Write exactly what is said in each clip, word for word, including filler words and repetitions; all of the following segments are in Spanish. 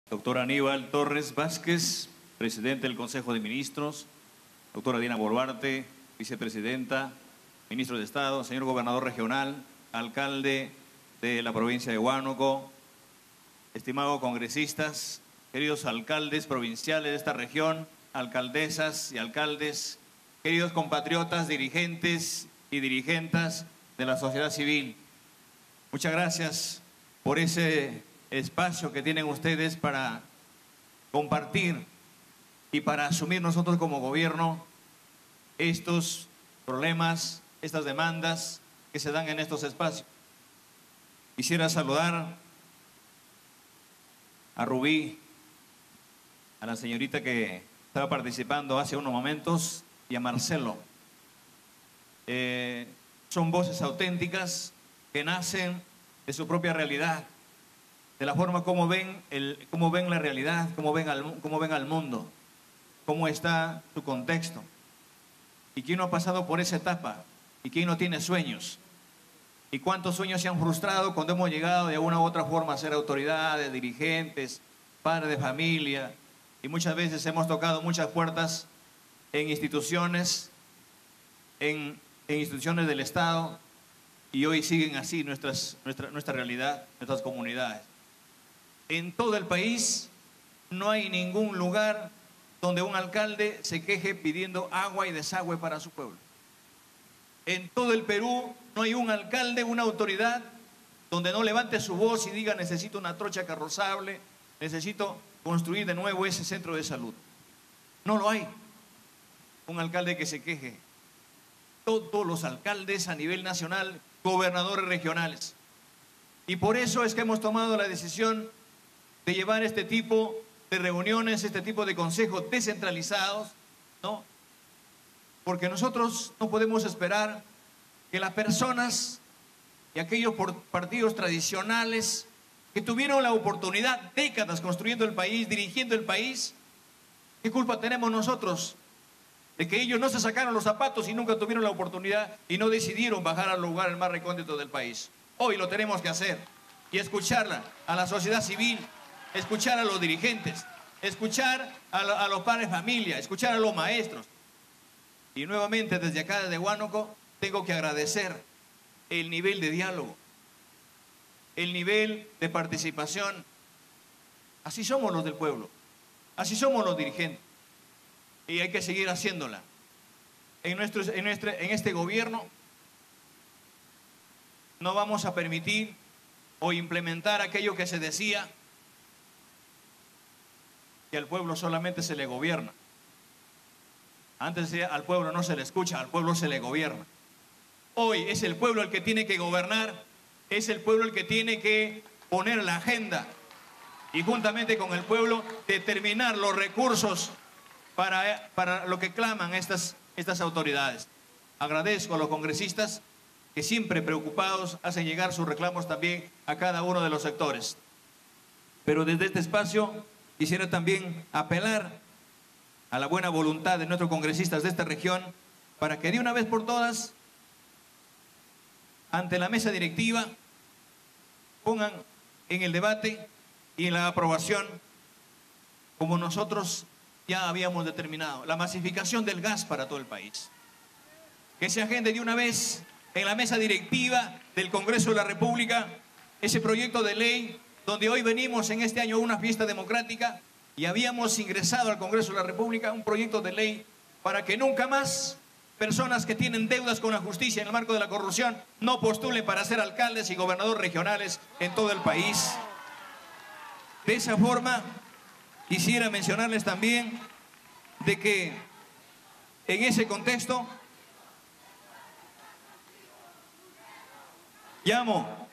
Doctor Aníbal Torres Vázquez, presidente del Consejo de Ministros, doctora Dina Boluarte, vicepresidenta, ministro de Estado, señor gobernador regional, alcalde de la provincia de Huánuco, estimados congresistas, queridos alcaldes provinciales de esta región, alcaldesas y alcaldes, queridos compatriotas, dirigentes y dirigentas de la sociedad civil. Muchas gracias por ese espacio que tienen ustedes para compartir y para asumir nosotros como gobierno estos problemas, estas demandas que se dan en estos espacios. Quisiera saludar a Rubí, a la señorita que estaba participando hace unos momentos, y a Marcelo. Eh, son voces auténticas que nacen de su propia realidad, de la forma como ven, el, cómo ven la realidad, cómo ven, al, cómo ven al mundo, cómo está su contexto. ¿Y quién no ha pasado por esa etapa? ¿Y quién no tiene sueños? ¿Y cuántos sueños se han frustrado cuando hemos llegado de una u otra forma a ser autoridades, dirigentes, padres de familia? Y muchas veces hemos tocado muchas puertas en instituciones, en, en instituciones del Estado, y hoy siguen así nuestras, nuestra, nuestra realidad, nuestras comunidades. En todo el país no hay ningún lugar donde un alcalde se queje pidiendo agua y desagüe para su pueblo. En todo el Perú no hay un alcalde, una autoridad, donde no levante su voz y diga: necesito una trocha carrozable, necesito construir de nuevo ese centro de salud. No lo hay. Un alcalde que se queje. Todos los alcaldes a nivel nacional, gobernadores regionales. Y por eso es que hemos tomado la decisión de llevar este tipo de reuniones, este tipo de consejos descentralizados, ¿no? Porque nosotros no podemos esperar que las personas y aquellos partidos tradicionales que tuvieron la oportunidad, décadas construyendo el país, dirigiendo el país, ¿qué culpa tenemos nosotros de que ellos no se sacaron los zapatos y nunca tuvieron la oportunidad y no decidieron bajar al lugar más recóndito del país? Hoy lo tenemos que hacer y escucharla a la sociedad civil, escuchar a los dirigentes, escuchar a, lo, a los padres de familia, escuchar a los maestros. Y nuevamente desde acá, desde Huánuco, tengo que agradecer el nivel de diálogo, el nivel de participación. Así somos los del pueblo, así somos los dirigentes. Y hay que seguir haciéndola. En, nuestro, en, nuestro, en este gobierno no vamos a permitir o implementar aquello que se decía, que al pueblo solamente se le gobierna. Antes decía: al pueblo no se le escucha, al pueblo se le gobierna. Hoy es el pueblo el que tiene que gobernar, es el pueblo el que tiene que poner la agenda y juntamente con el pueblo determinar los recursos para, para lo que claman estas, estas autoridades. Agradezco a los congresistas que siempre preocupados hacen llegar sus reclamos también a cada uno de los sectores. Pero desde este espacio quisiera también apelar a la buena voluntad de nuestros congresistas de esta región para que de una vez por todas, ante la mesa directiva, pongan en el debate y en la aprobación, como nosotros ya habíamos determinado, la masificación del gas para todo el país. Que se agende de una vez en la mesa directiva del Congreso de la República ese proyecto de ley donde hoy venimos en este año a una fiesta democrática y habíamos ingresado al Congreso de la República un proyecto de ley para que nunca más personas que tienen deudas con la justicia en el marco de la corrupción no postulen para ser alcaldes y gobernadores regionales en todo el país. De esa forma, quisiera mencionarles también de que en ese contexto llamo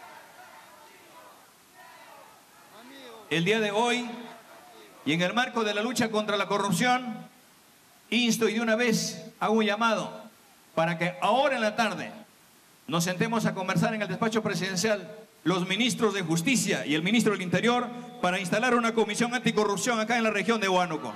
el día de hoy y en el marco de la lucha contra la corrupción, insto y de una vez hago un llamado para que ahora en la tarde nos sentemos a conversar en el despacho presidencial los ministros de Justicia y el ministro del Interior para instalar una comisión anticorrupción acá en la región de Huánuco.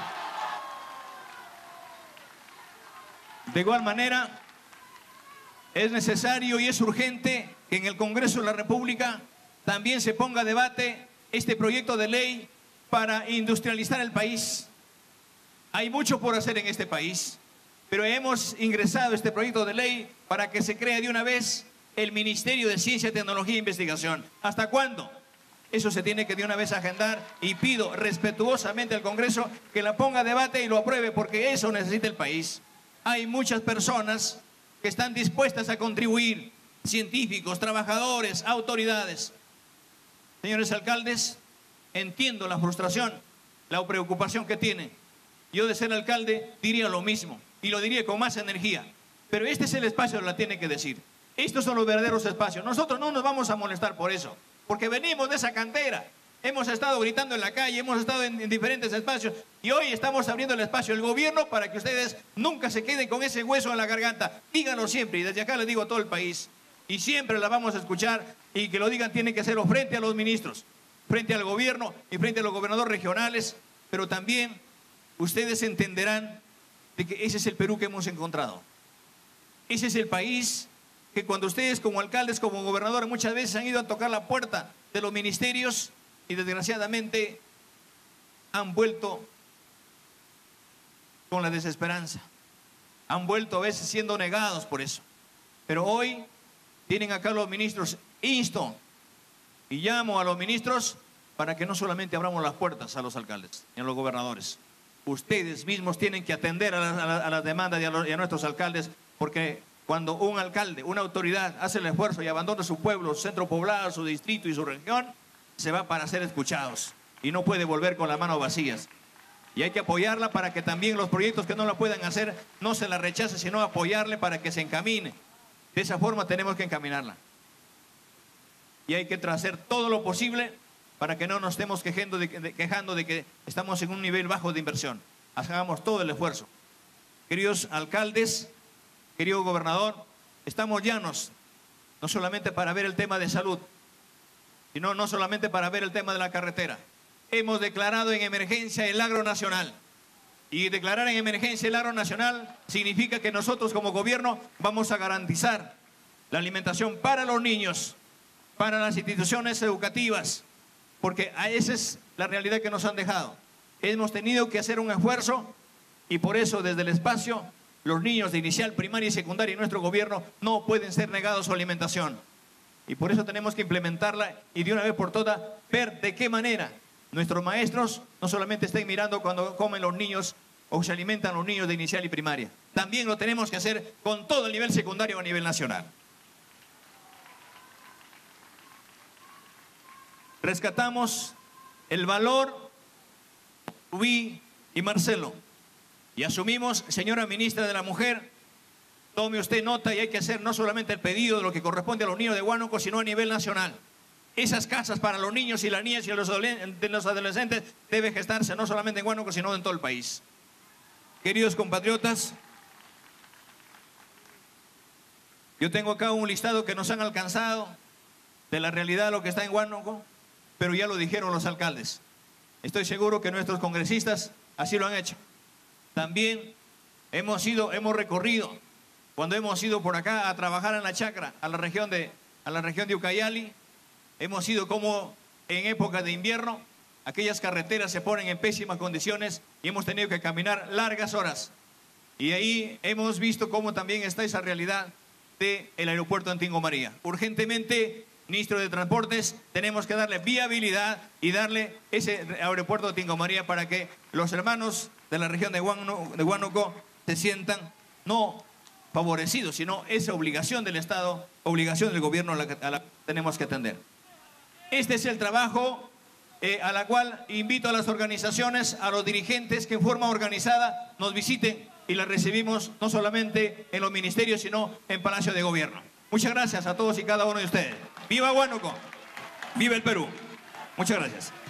De igual manera, es necesario y es urgente que en el Congreso de la República también se ponga a debate este proyecto de ley para industrializar el país. Hay mucho por hacer en este país, pero hemos ingresado este proyecto de ley para que se cree de una vez el Ministerio de Ciencia, Tecnología e Investigación. ¿Hasta cuándo? Eso se tiene que de una vez agendar y pido respetuosamente al Congreso que la ponga a debate y lo apruebe, porque eso necesita el país. Hay muchas personas que están dispuestas a contribuir, científicos, trabajadores, autoridades. Señores alcaldes, entiendo la frustración, la preocupación que tienen. Yo, de ser alcalde, diría lo mismo y lo diría con más energía, pero este es el espacio donde la tiene que decir. Estos son los verdaderos espacios. Nosotros no nos vamos a molestar por eso, porque venimos de esa cantera. Hemos estado gritando en la calle, hemos estado en, en diferentes espacios y hoy estamos abriendo el espacio del gobierno para que ustedes nunca se queden con ese hueso en la garganta. Díganlo siempre, y desde acá les digo a todo el país, y siempre la vamos a escuchar, y que lo digan tienen que hacerlo frente a los ministros, frente al gobierno y frente a los gobernadores regionales, pero también ustedes entenderán de que ese es el Perú que hemos encontrado. Ese es el país que cuando ustedes como alcaldes, como gobernadores, muchas veces han ido a tocar la puerta de los ministerios y desgraciadamente han vuelto con la desesperanza. Han vuelto a veces siendo negados por eso. Pero hoy tienen acá los ministros. Insto y llamo a los ministros para que no solamente abramos las puertas a los alcaldes y a los gobernadores. Ustedes mismos tienen que atender a las la, a la demandas y a, los, y a nuestros alcaldes, porque cuando un alcalde, una autoridad hace el esfuerzo y abandona su pueblo, su centro poblado, su distrito y su región, se va para ser escuchados y no puede volver con las manos vacías. Y hay que apoyarla para que también los proyectos que no la puedan hacer no se la rechace, sino apoyarle para que se encamine. De esa forma tenemos que encaminarla. Y hay que hacer todo lo posible para que no nos estemos quejando de, de, quejando de que estamos en un nivel bajo de inversión. Hagamos todo el esfuerzo. Queridos alcaldes, querido gobernador, estamos llanos, no solamente para ver el tema de salud, sino no solamente para ver el tema de la carretera. Hemos declarado en emergencia el agro nacional. Y declarar en emergencia el agro nacional significa que nosotros como gobierno vamos a garantizar la alimentación para los niños, para las instituciones educativas, porque esa es la realidad que nos han dejado. Hemos tenido que hacer un esfuerzo y por eso desde el espacio los niños de inicial, primaria y secundaria en nuestro gobierno no pueden ser negados su alimentación. Y por eso tenemos que implementarla y de una vez por todas ver de qué manera nuestros maestros no solamente estén mirando cuando comen los niños o se alimentan los niños de inicial y primaria. También lo tenemos que hacer con todo el nivel secundario a nivel nacional. Rescatamos el valor, Rubí y Marcelo. Y asumimos, señora ministra de la Mujer, tome usted nota y hay que hacer no solamente el pedido de lo que corresponde a los niños de Huánuco, sino a nivel nacional. Esas casas para los niños y las niñas y los adolescentes deben gestarse no solamente en Huánuco, sino en todo el país. Queridos compatriotas, yo tengo acá un listado que nos han alcanzado de la realidad de lo que está en Huánuco, pero ya lo dijeron los alcaldes. Estoy seguro que nuestros congresistas así lo han hecho. También hemos ido, hemos recorrido, cuando hemos ido por acá a trabajar en la chacra, a la región de, a la región de Ucayali, hemos ido como en época de invierno, aquellas carreteras se ponen en pésimas condiciones y hemos tenido que caminar largas horas. Y ahí hemos visto cómo también está esa realidad del aeropuerto de Antigua María. Urgentemente, ministro de Transportes, tenemos que darle viabilidad y darle ese aeropuerto de Antigua María para que los hermanos de la región de Huánuco, de Huánuco se sientan no favorecidos, sino esa obligación del Estado, obligación del gobierno a la que, a la que tenemos que atender. Este es el trabajo eh, a la cual invito a las organizaciones, a los dirigentes que en forma organizada nos visiten y las recibimos no solamente en los ministerios, sino en Palacio de Gobierno. Muchas gracias a todos y cada uno de ustedes. ¡Viva Huánuco! ¡Viva el Perú! Muchas gracias.